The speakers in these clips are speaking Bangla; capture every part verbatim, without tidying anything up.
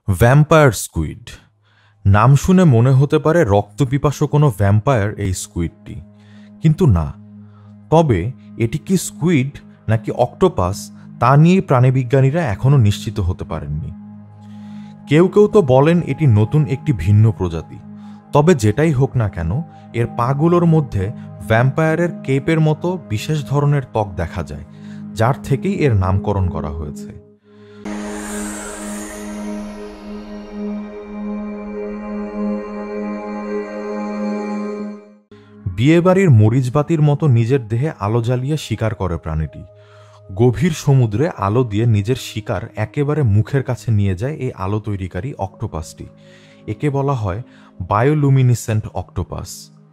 ভ্যাম্পায়ার স্কুইড নাম শুনে মনে হতে পারে রক্তপিপাসু কোনো ভ্যাম্পায়ার এই স্কুইডটি, কিন্তু না। তবে এটি কি স্কুইড নাকি অক্টোপাস তা নিয়ে প্রাণীবিজ্ঞানীরা এখনও নিশ্চিত হতে পারেননি। কেউ কেউ তো বলেন এটি নতুন একটি ভিন্ন প্রজাতি। তবে যেটাই হোক না কেন, এর পাগুলোর মধ্যে ভ্যাম্পায়ারের কেপের মতো বিশেষ ধরনের ত্বক দেখা যায়, যার থেকেই এর নামকরণ করা হয়েছে। বিয়েবাড়ির মরিচবাতির মতো নিজের দেহে আলো জ্বালিয়ে শিকার করে প্রাণীটি। গভীর সমুদ্রে আলো দিয়ে নিজের শিকার একেবারে মুখের কাছে নিয়ে যায় এই আলো তৈরিকারী অক্টোপাসটি। একে বলা হয় বায়োলুমিনিসেন্ট অক্টোপাস।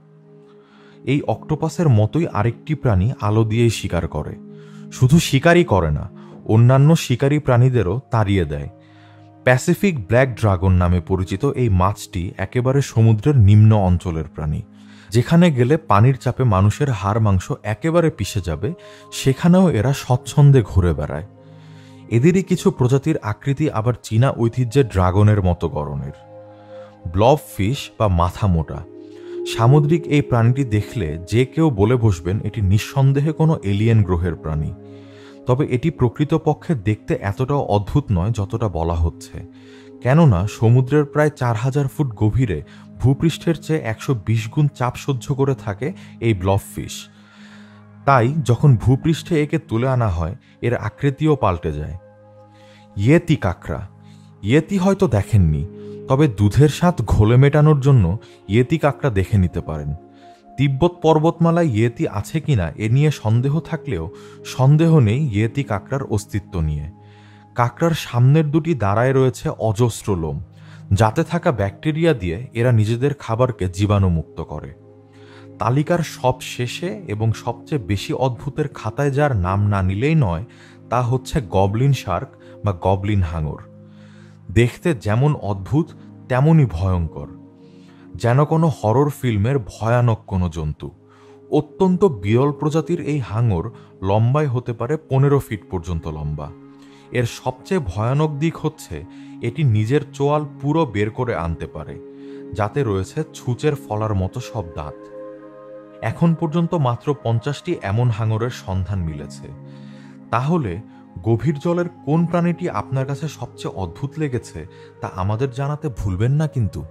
এই অক্টোপাসের মতোই আরেকটি প্রাণী আলো দিয়েই শিকার করে। শুধু শিকারই করে না, অন্যান্য শিকারী প্রাণীদেরও তাড়িয়ে দেয়। প্যাসিফিক ব্ল্যাক ড্রাগন নামে পরিচিত এই মাছটি একেবারে সমুদ্রের নিম্ন অঞ্চলের প্রাণী। যেখানে গেলে পানির চাপে মানুষের হাড় মাংস একেবারে পিষে যাবে, সেখানেও এরা স্বচ্ছন্দে ঘুরে বেড়ায়। এদেরই কিছু প্রজাতির আকৃতি আবার চীনা ঐতিহ্যের ড্রাগনের মতো গড়নের। ব্লব ফিশ বা মাথা মোটা সামুদ্রিক এই প্রাণীটি দেখলে যে কেউ বলে বসবেন এটি নিঃসন্দেহে কোনো এলিয়েন গ্রহের প্রাণী। তবে এটি প্রকৃতপক্ষে দেখতে এতটাও অদ্ভুত নয় যতটা বলা হচ্ছে, কেননা সমুদ্রের প্রায় চার হাজার ফুট গভীরে ভূপৃষ্ঠের চেয়ে একশো বিশ গুণ চাপ সহ্য করে থাকে এই ব্লব ফিশ। তাই যখন ভূপৃষ্ঠে একে তুলে আনা হয়, এর আকৃতিও পাল্টে যায়। ইয়েতি কাঁকড়া ইয়েতি হয়তো দেখেননি, তবে দুধের স্বাদ ঘোলে মেটানোর জন্য ইয়েতি কাঁকড়া দেখে নিতে পারেন। তিব্বত পর্বতমালায় ইয়েতি আছে কিনা এ নিয়ে সন্দেহ থাকলেও সন্দেহ নেই ইয়েতি কাঁকড়ার অস্তিত্ব নিয়ে। কাঁকড়ার সামনের দুটি দাঁড়ায় রয়েছে অজস্র লোম, যাতে থাকা ব্যাকটেরিয়া দিয়ে এরা নিজেদের খাবারকে জীবাণুমুক্ত করে। তালিকার সব শেষে এবং সবচেয়ে বেশি অদ্ভুতের খাতায় যার নাম না নিলেই নয়, তা হচ্ছে গবলিন শার্ক বা গবলিন হাঙর। দেখতে যেমন অদ্ভুত তেমনই ভয়ঙ্কর, যেন কোনো হরর ফিল্মের ভয়ানক কোনো জন্তু। অত্যন্ত বিরল প্রজাতির এই হাঙর লম্বায় হতে পারে পনেরো ফিট পর্যন্ত লম্বা। এর সবচেয়ে ভয়ানক দিক হচ্ছে এটি নিজের চোয়াল পুরো বের করে আনতে পারে, যাতে রয়েছে ছুঁচের ফলার মতো সব দাঁত। এখন পর্যন্ত মাত্র পঞ্চাশটি এমন হাঙরের সন্ধান মিলেছে। তাহলে গভীর জলের কোন প্রাণীটি আপনার কাছে সবচেয়ে অদ্ভুত লেগেছে তা আমাদের জানাতে ভুলবেন না কিন্তু।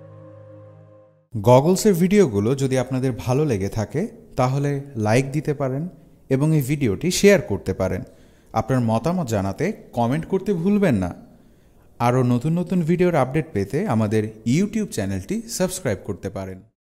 গগলসের ভিডিওগুলো যদি আপনাদের ভালো লেগে থাকে তাহলে লাইক দিতে পারেন এবং এই ভিডিওটি শেয়ার করতে পারেন। আপনার মতামত জানাতে কমেন্ট করতে ভুলবেন না। আরও নতুন নতুন ভিডিওর আপডেট পেতে আমাদের ইউটিউব চ্যানেলটি সাবস্ক্রাইব করতে পারেন।